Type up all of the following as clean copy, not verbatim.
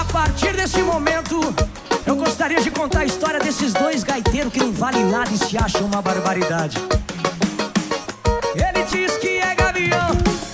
partir desse momento, eu gostaria de contar a história desses dois gaiteiros que não valem nada e se acham uma barbaridade. Ele diz que é gavião.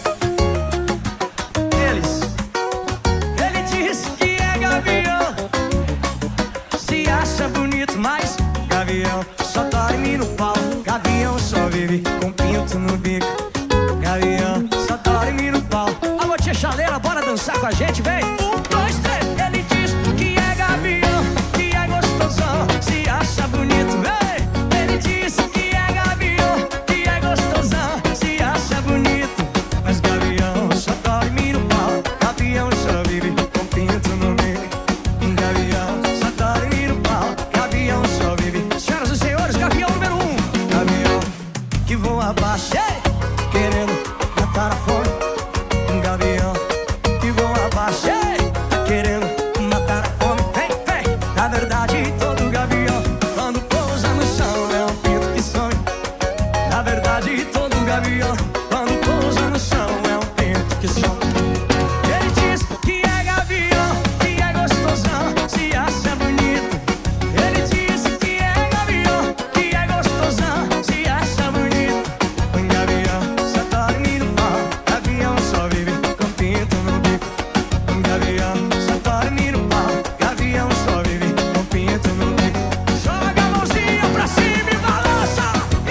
Ele diz que é gavião. Se acha bonito, mas gavião só dorme no pau. Gavião só vive com pinto no bico. Gavião só dorme no pau. Alô, Tchê, Chaleira, bora dançar com a gente, vem! 1, 2, 3. Ele diz que é gavião, que é gostosão, se acha bonito, vem! Ele diz que é gavião, que é gostosão, se acha bonito. Mas gavião só dorme no pau. Gavião só vive com pinto no bico. Gavião só dorme no pau. Gavião só vive. Senhoras e senhores, gavião número 1. Gavião que voa abaixo, querendo matar a fome. Um gavião que voa abaixo, tá querendo matar a fome. Vem, vem. Na verdade, todo gavião, quando pousa no chão, é um pinto que some. Na verdade, todo gavião, quando pousa no chão, é um pinto que some. Ele diz que é gavião, que é gostosão, se acha bonito. Ele diz que é gavião, que é gostosão, se acha bonito. Um gavião só dorme no pau. Gavião só vive com pinto no bico. Um gavião só dorme no pau. Gavião só vive com pinto no bico. Joga a mãozinha pra cima e balança.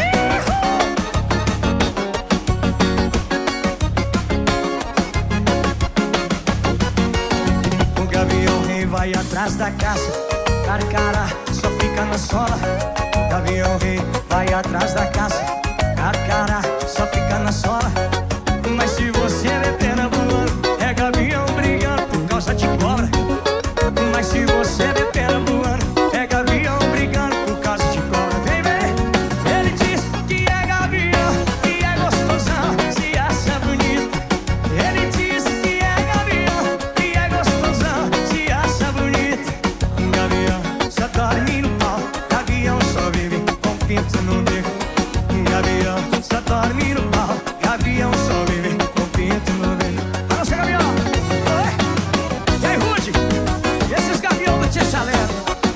O gavião rei vai atrás da caça. Carcara só fica na sola. Gavião rei vai atrás da caça. Carcara só fica na sola. Mas se você vê pena voando, é gavião brigando por causa de cobra. Mas se você vê pena voando, é gavião brigando por causa de cobra. Vem ver. Ele diz que é gavião, que é gostosão, se acha bonito. Ele diz que é gavião, que é gostosão, se acha bonito. Um gavião só dorme no pau. Gavião só vive com pinto no bico. Um gavião só dorme no pau. Gavião só vive com pinto no bico. Alô, seu gavião! Oi! E aí, Rude? E esses gavião do Tchê, Chaleira?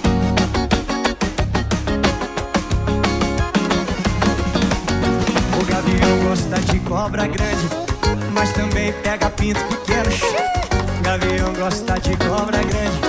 O gavião gosta de cobra grande, mas também pega pinto pequeno. Gavião gosta de cobra grande,